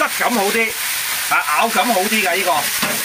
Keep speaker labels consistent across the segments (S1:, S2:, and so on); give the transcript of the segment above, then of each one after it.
S1: 質感好啲，咬感好啲㗎呢個。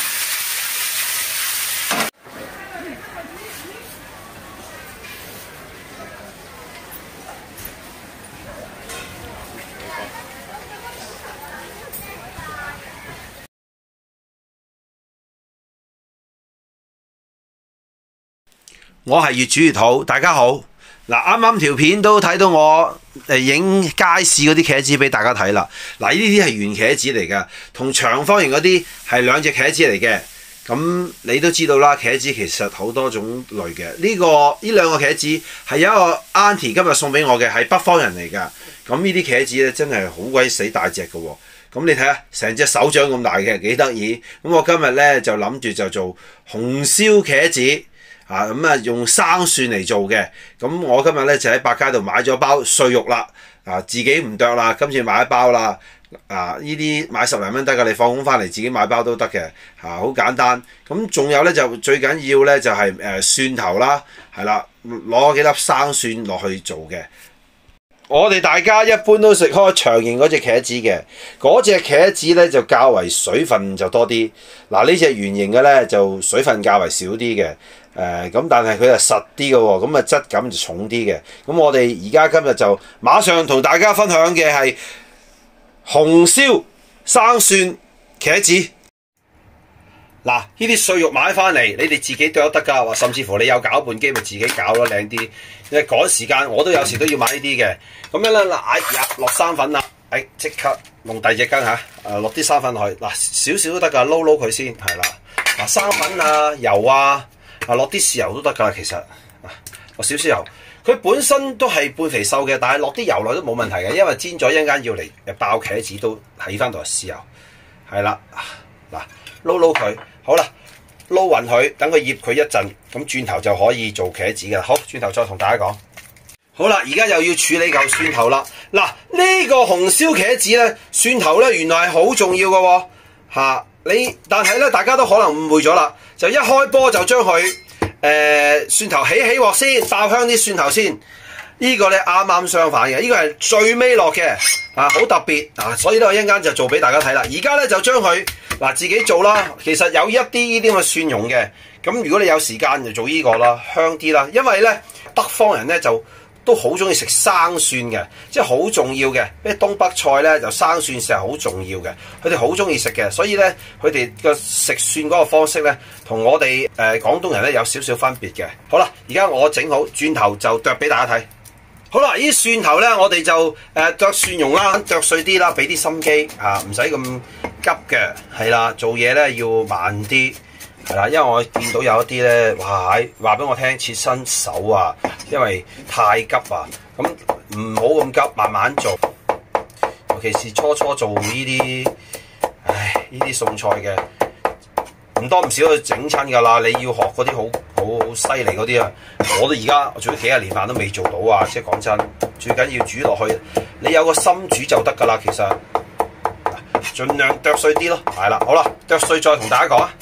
S1: 我係粵煮粵好，大家好。嗱，啱啱條片都睇到我影街市嗰啲茄子俾大家睇啦。嗱，呢啲係圓茄子嚟㗎，同長方形嗰啲係兩隻茄子嚟嘅。咁你都知道啦，茄子其實好多種類嘅。呢兩個茄子係有一個 Auntie 今日送俾我嘅，係北方人嚟㗎。咁呢啲茄子咧真係好鬼死大隻㗎喎。咁你睇下，成隻手掌咁大嘅，幾得意。咁我今日咧就諗住就做紅燒茄子。用生蒜嚟做嘅，咁我今日咧就喺百佳度買咗包碎肉啦，自己唔剁啦，今次買一包啦，呢啲買10零蚊得㗎，你放工翻嚟自己買包都得嘅，好簡單。咁仲有咧就最緊要咧就係蒜頭啦，係啦，攞幾粒生蒜落去做嘅。我哋大家一般都食開長形嗰隻茄子嘅，嗰隻茄子咧就較為水分就多啲。嗱，呢隻圓形嘅咧就水分較為少啲嘅。咁但係佢係實啲嘅喎，咁質感就重啲嘅。咁我哋而家今日就馬上同大家分享嘅係紅燒生蒜茄子。嗱，呢啲碎肉買翻嚟，你哋自己剁得㗎，或甚至乎你有攪拌機咪自己攪咯，靚啲。因為趕時間，我都有時都要買呢啲嘅。咁樣咧，落生粉啦，即刻用第二隻羹嚇，落啲生粉落去，少少都得㗎，撈佢先，係啦。生粉啊，油啊。落啲豉油都得㗎，其實落少少油，佢本身都係半肥瘦嘅，但係落啲油落都冇問題嘅，因為煎咗一陣間要嚟爆茄子都喺翻度豉油，係啦，撈佢，好啦，撈勻佢，等佢醃佢一陣，咁轉頭就可以做茄子㗎啦。好，轉頭再同大家講。好啦，而家又要處理嚿蒜頭啦。嗱，呢個紅燒茄子咧，蒜頭咧原來係好重要嘅喎，但係咧大家都可能誤會咗啦。就一開波就將佢蒜頭起鑊先，爆香啲蒜頭先。呢個咧啱啱相反嘅，呢個係最尾落嘅，好特別所以咧我一陣間就做俾大家睇啦。而家咧就將佢自己做啦。其實有一啲呢啲咁嘅蒜蓉嘅，咁如果你有時間就做呢個啦，香啲啦。因為咧北方人咧就都好中意食生蒜嘅，即係好重要嘅。咩東北菜咧就生蒜係好重要嘅，佢哋好中意食嘅，所以咧佢哋嘅食蒜嗰個方式咧，同我哋廣東人咧有少少分別嘅。好啦，而家我整好，轉頭就剁俾大家睇。好啦，呢啲蒜頭咧，我哋就剁蒜蓉啦，剁碎啲啦，俾啲心機唔使咁急嘅，係啦，做嘢咧要慢啲。係啦，因為我見到有一啲咧，話俾我聽切身手啊，因為太急啊，咁唔好咁急，慢慢做。尤其是初做呢啲，呢啲餸菜嘅，唔多唔少去整親㗎啦。你要學嗰啲好犀利嗰啲啊，我而家做咗幾廿年飯都未做到啊！即係講真，最緊要煮落去，你有個心煮就得㗎啦。其實，盡量剁碎啲咯。係啦，好啦，剁碎再同大家講啊。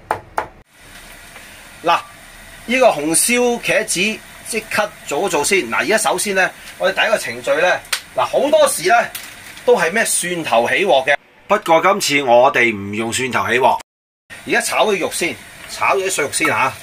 S1: 嗱，呢個紅燒茄子即刻做先。嗱，而家首先咧，我哋第一個程序咧，好多時咧都係咩蒜頭起鑊嘅。不過今次我哋唔用蒜頭起鑊，而家炒啲肉先，炒咗啲碎肉先嚇，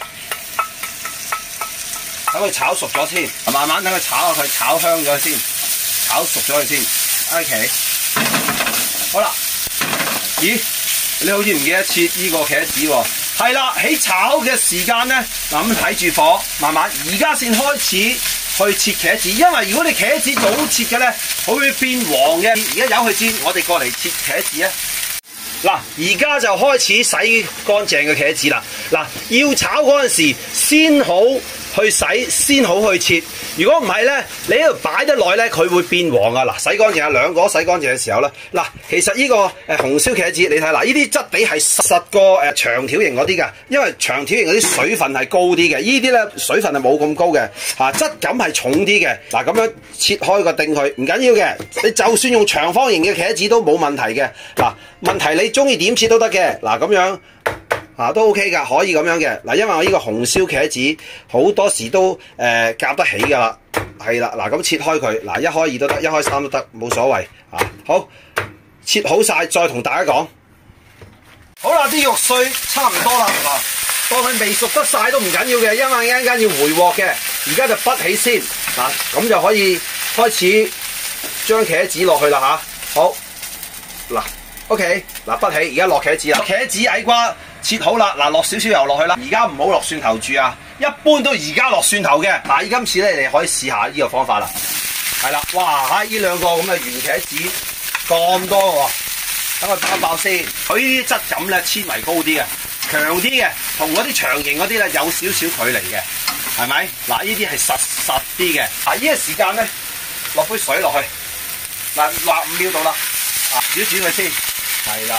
S1: 等佢炒熟咗先，慢慢等佢炒落去，炒香咗先，炒熟咗佢先。OK， 好啦，咦，你好似唔記得切呢個茄子喎？係啦，喺炒嘅時間咧，咁睇住火，慢慢。而家先開始去切茄子，因為如果你茄子早切嘅咧，佢會變黃嘅。而家由佢煎，我哋過嚟切茄子啊！嗱，而家就開始洗乾淨嘅茄子啦。嗱，要炒嗰陣時，先好去洗，先好去切。如果唔係咧，你喺度擺得耐咧，佢會變黃啊！嗱，洗乾淨啊，兩個洗乾淨嘅時候咧，嗱，其實呢個紅燒茄子，你睇嗱，呢啲質地係實過長條形嗰啲㗎，因為長條形嗰啲水分係高啲嘅，呢啲咧水分係冇咁高嘅，質感係重啲嘅。嗱，咁樣切開個丁佢唔緊要嘅，你就算用長方形嘅茄子都冇問題嘅。嗱，問題你中意點切都得嘅。嗱，咁樣。都 OK 㗎，可以咁樣嘅。嗱，因為我呢個紅燒茄子好多時都夾得起㗎啦，係啦。嗱，咁切開佢，嗱，一開二都得，一開三都得，冇所謂。好， 切好晒，再同大家講。好啦，啲肉碎差唔多啦，嗱，當佢未熟得晒都唔緊要嘅，因為一陣間要回鑊嘅。而家就滗起先，嗱，咁就可以開始將茄子落去啦嚇。好，嗱 ，OK， 嗱滗起，而家落茄子啦，茄子矮瓜切好啦，嗱落少少油落去啦。而家唔好落蒜頭住啊，一般都而家落蒜頭嘅。嗱，今次咧你可以試下呢個方法啦。係啦，哇！呢兩個咁嘅圓茄子咁多喎，等我打爆先。佢呢啲質感咧纖維高啲嘅，強啲嘅，同嗰啲長形嗰啲咧有少少距離嘅，係咪？嗱，呢啲係實啲嘅。嗱，呢個時間咧落杯水落去，嗱畫5秒到啦，煮佢先，係啦，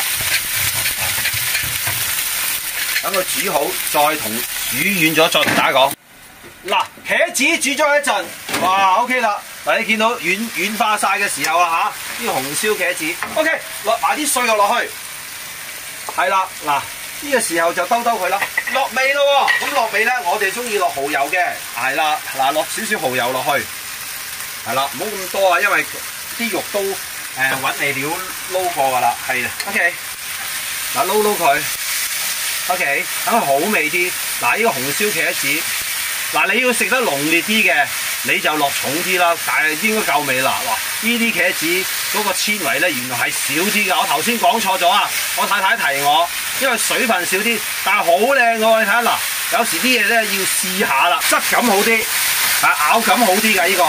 S1: 等佢煮好，再同煮軟咗，再同大家講。嗱，茄子煮咗一陣，哇 ，OK 啦。嗱，你見到軟化晒嘅時候啊嚇，呢個紅燒茄子 ，OK， 落埋啲碎肉落去，係啦，嗱呢個時候就兜佢啦，落味咯喎，咁落味咧，我哋中意落蠔油嘅，係啦，嗱落少少蠔油落去，係啦，唔好咁多啊，因為啲肉都揾味料撈過噶啦，係啊 ，OK， 嗱撈佢 ，OK， 等佢好味啲，嗱呢個紅燒茄子。嗱，你要食得濃烈啲嘅，你就落重啲啦，但係應該夠味啦。哇！呢啲茄子嗰個纖維咧，原來係少啲㗎。我頭先講錯咗啊！我太太提我，因為水分少啲，但係好靚喎。你睇下嗱，有時啲嘢咧要試下啦，質感好啲，咬感好啲㗎呢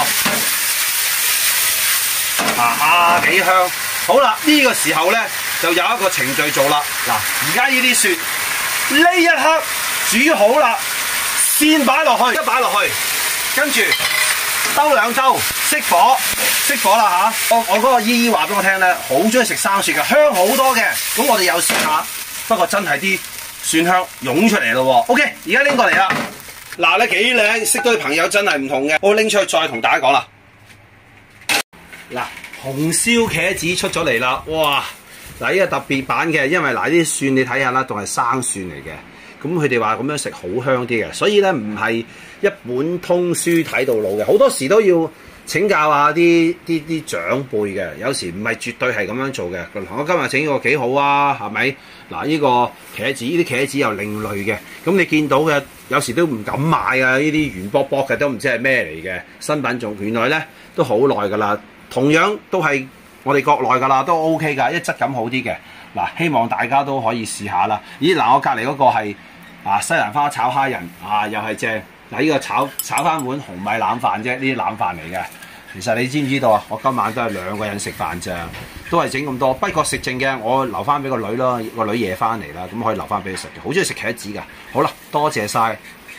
S1: 個。幾香！好啦，呢個時候咧就有一個程序做啦。嗱，而家呢啲蒜呢一刻煮好啦。先擺落去，一擺落去，跟住兜2兜，熄火啦嚇！我嗰個姨姨話俾我聽咧，好中意食生蒜嘅，香好多嘅。咁我哋又試下，不過真係啲蒜香湧出嚟咯喎。OK， 而家拎過嚟啦。嗱，你幾靚，識到啲朋友真係唔同嘅。我拎出去再同大家講啦。嗱，紅燒茄子出咗嚟啦，哇！嗱，呢個特別版嘅，因為嗱啲蒜你睇下啦，仲係生蒜嚟嘅。咁佢哋話咁樣食好香啲嘅，所以咧唔係一本通書睇到老嘅，好多時都要請教下啲長輩嘅，有時唔係絕對係咁樣做嘅。我今日整呢個幾好啊，係咪？嗱，呢個茄子，呢啲茄子又另類嘅，咁你見到嘅有時都唔敢買啊！呢啲圓卜卜嘅都唔知係咩嚟嘅新品種，原來咧都好耐㗎啦，同樣都係我哋國內㗎啦，都 OK 㗎，質感好啲嘅。嗱，希望大家都可以試下啦。咦，嗱，我隔離嗰個係西蘭花炒蝦仁又係正。嗱，呢個炒翻碗紅米冷飯啫，呢啲冷飯嚟嘅。其實你知唔知道啊？我今晚都係2個人食飯咋，都係整咁多。不過食剩嘅我留翻俾個女咯，個女夜翻嚟啦，咁可以留翻俾佢食嘅。好中意食茄子㗎。好啦，多謝晒。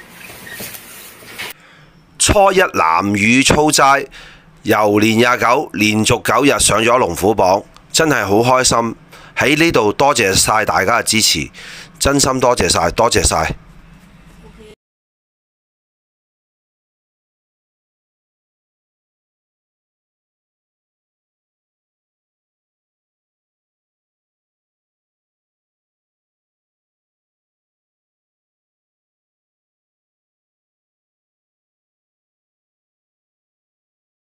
S2: 初一南乳粗齋，由年29連續9日上咗龍虎榜，真係好開心。喺呢度多謝晒大家嘅支持，真心多謝晒，多謝晒。